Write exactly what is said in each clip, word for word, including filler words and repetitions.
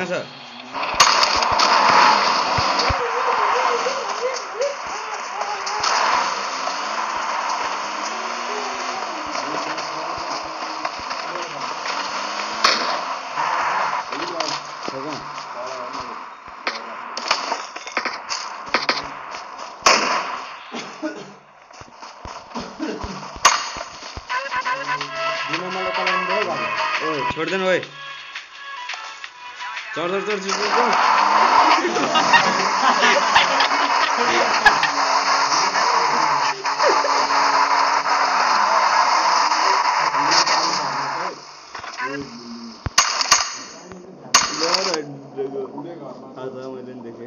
कहाँ छ छोड़ देना भाई चढ़ चढ़ चढ़ चढ़ मैंने देखे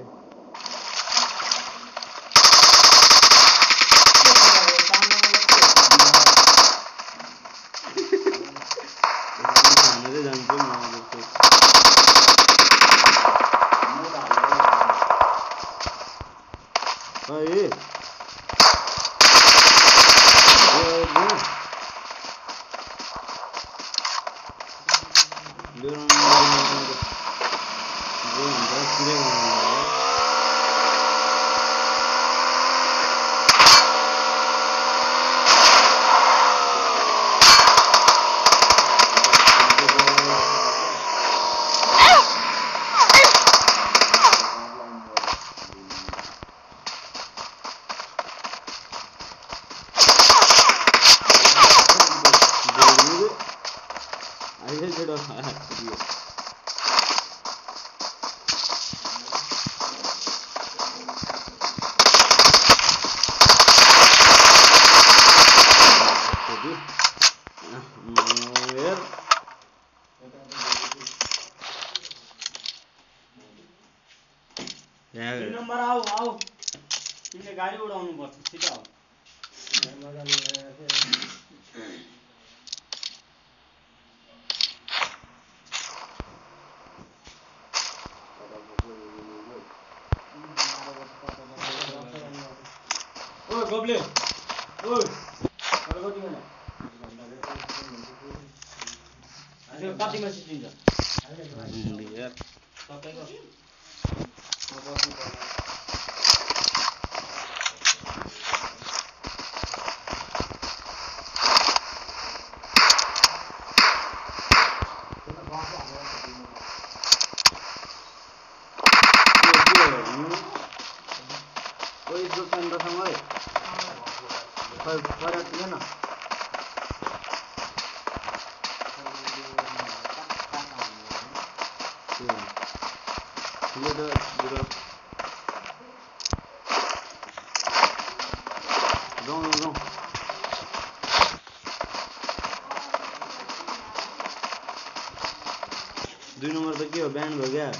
नंबर आओ आओ तिमीले गाडी उडाउनु पर्छ छिटो आऊ ओ गोब्ले ओ अरे कति बेला आज कतिमा सिद्धिन्छ यार तपाईको कोई दुकान तो समय पर परत है ना ये तो बुरा दो दो दुई नंबर तो क्या बैंड हो गया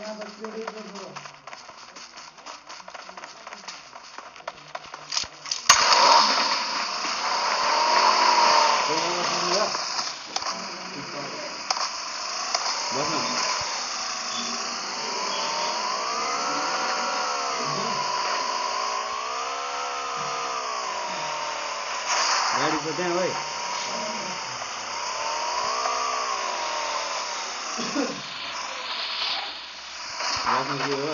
गाड़ी तो त्यहाँ भाई के हो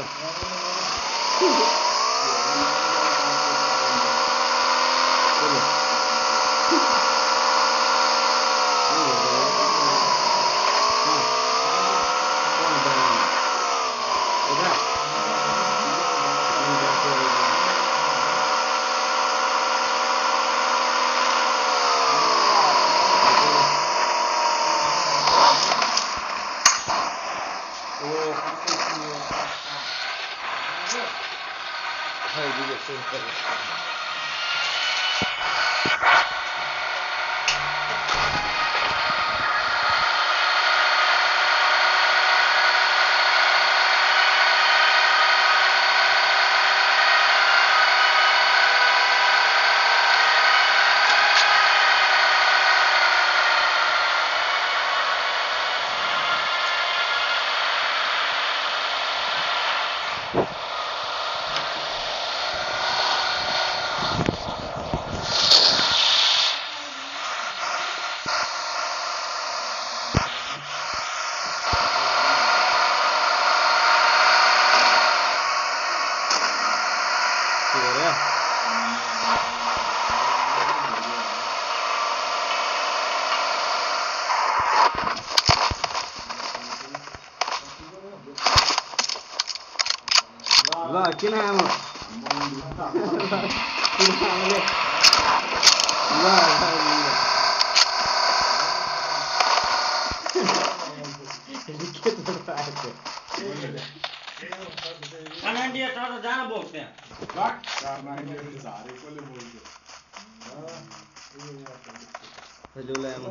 किन आमा किन आमाले ल के त आएको कनाडिया तर जान बोक्छ त्यहाँ राख कनाडिया झारेकोले बोल्छ हजुरलाई आमा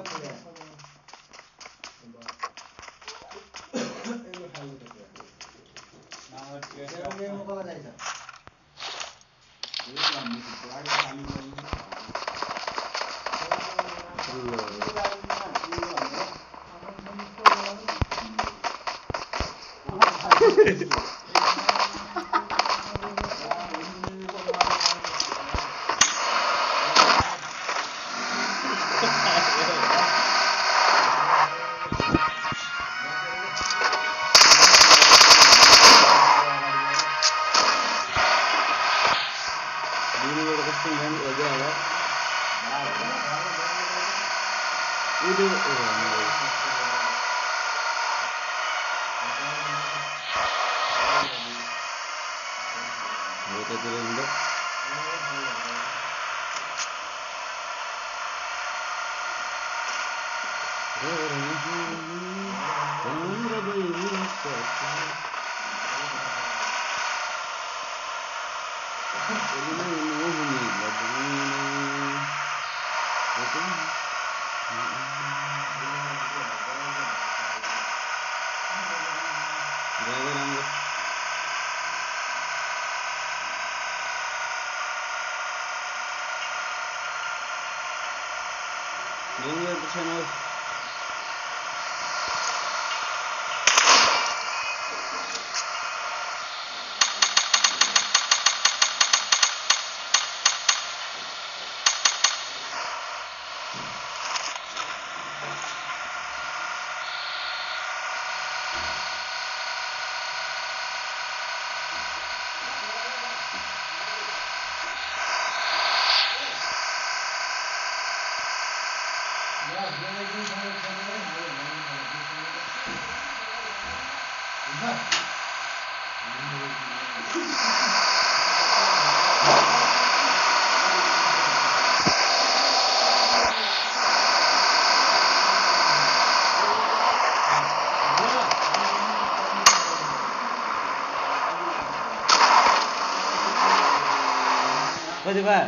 कति बार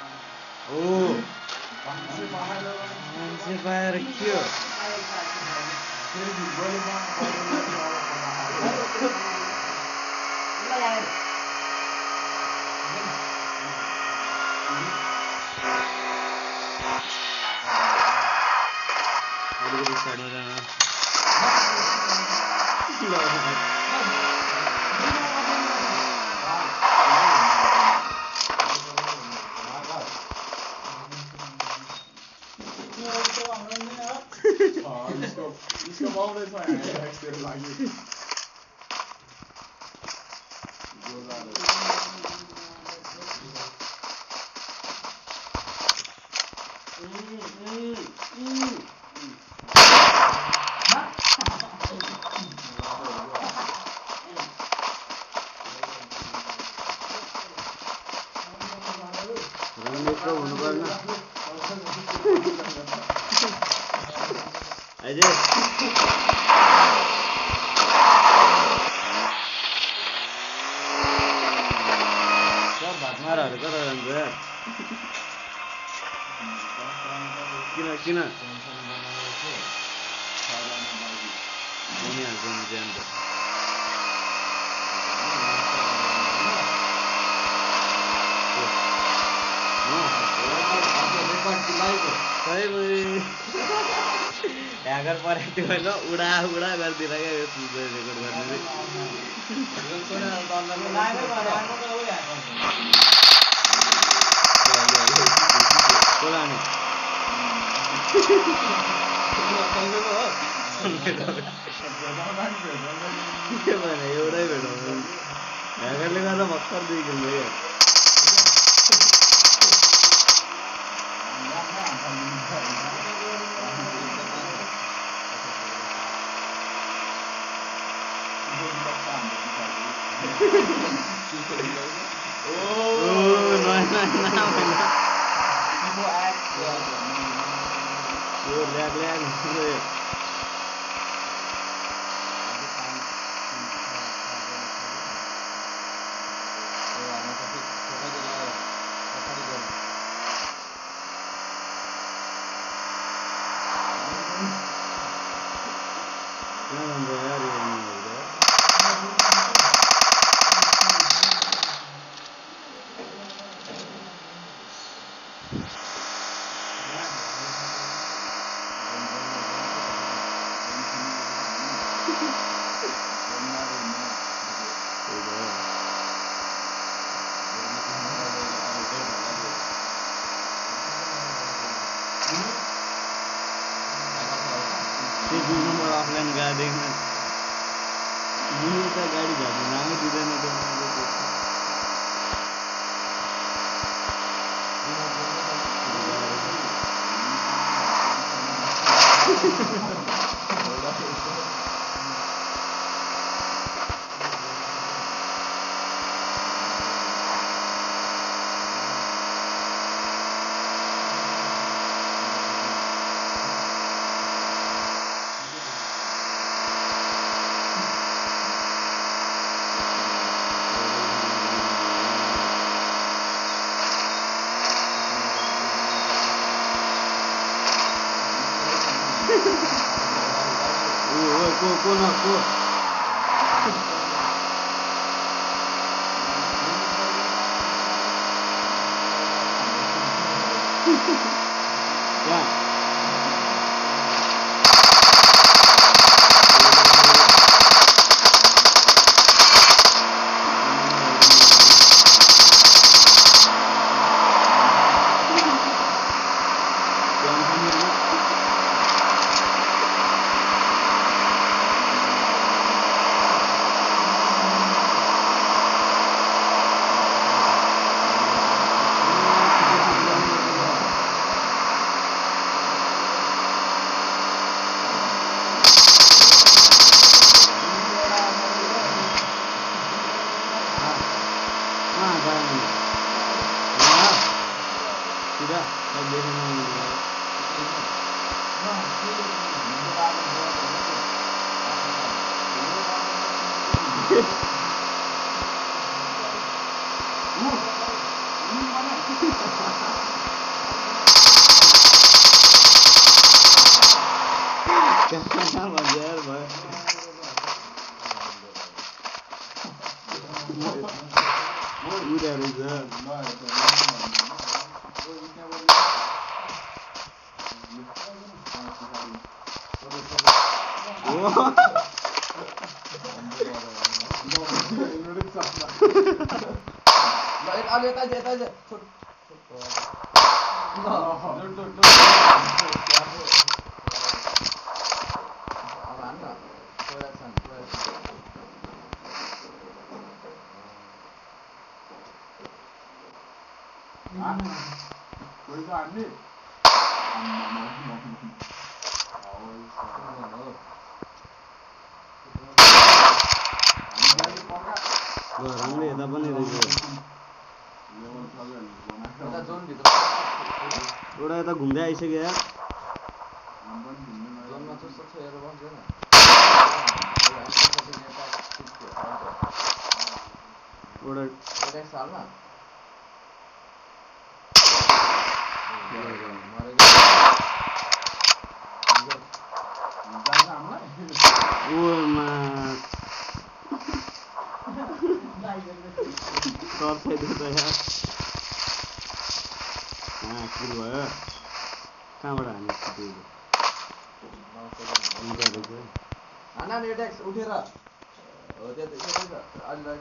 ओ मान्छे पाएर के हो अलिकति साइडमा जान इसको बाउले छ यहाँ एक्सटेर लागि अजय सब भातमाराहरू कता जान्छ यार किन किन भनिहाल्छ नि त्यहाँ त ह्याकर परेको थियो होइन उडा उडा गरिदिएर क्या यो रेकर्ड गर्ने के भने एउटै भेटाउनु ह्याकरले गर्दा भर्खर दुई किलो क्या Oh, no, no, no, no. People act. Yo, lag, lag. Offline गाडीमा त गाडी झार्नु नामै दिँदैन Go, go now, go. Yeah. Tidak, saya biasa ngomong. Kena banjar, Bang. Udah, Reza. Lihat aja, lihat aja. Barangnya yata पनि रहेछ एउटा यता घुम्दै आइसक्यो यार एउटा सालमा ओमा टर्च आइदियो त यार हाँ किल भयो कहाँबाट हाने त्यो आना नेटेक्स उठेर हो त्यो त्यसै छ अलि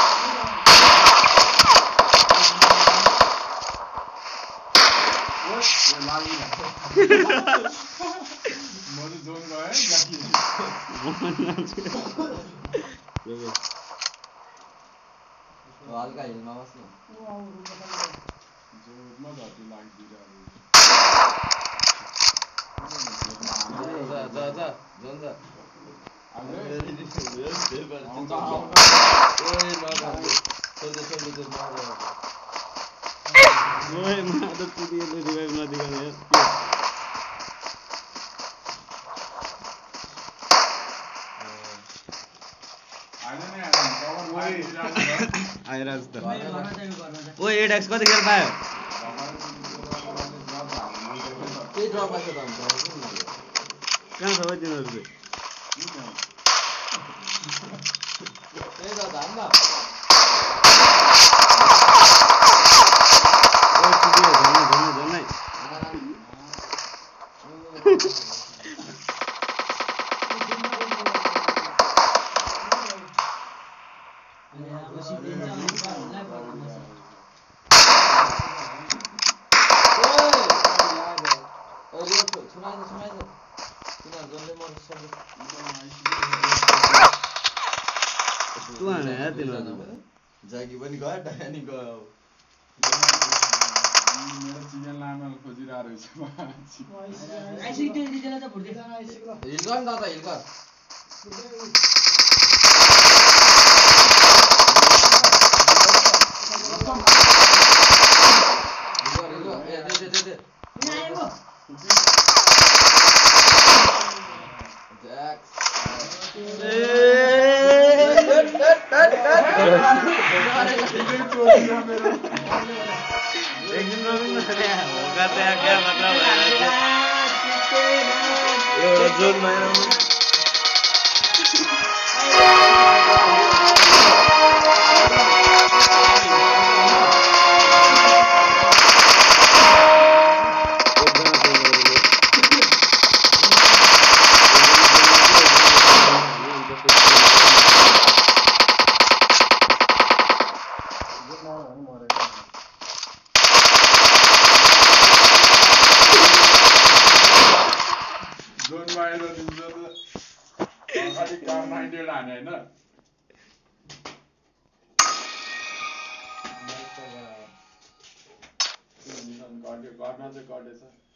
ओए लागि मैले जोन गए जाकी हल्का हिलमा बस्नु जोनमा घटी लागिदिरहेको जा जा जा जोन जा ओए मार त पुदिएले रिभाइभ नदिकन यार आइराज त ओए एट एक्स कति खेल पायो केही ड्रप आएको त हुन्छ कहाँ छ भाइ तिनीहरू चाहिँ त्यही त धाम न ओए पुदियो झन्नै झन्नै झन्नै तुहाने यार तिनीहरू जागी पनि गयो डानी गयो मेरो चिकन लामो खोजिरहेको रहेछ हिल गर न त हिल गर एकदिन रोबिन होगा त क्या मतलब भएर एउटा जोन भएर जोनमा आएर दिन्छ त अगाडि कार नाइन्टी हाने होइन गर्न चाहिँ गर्दैछ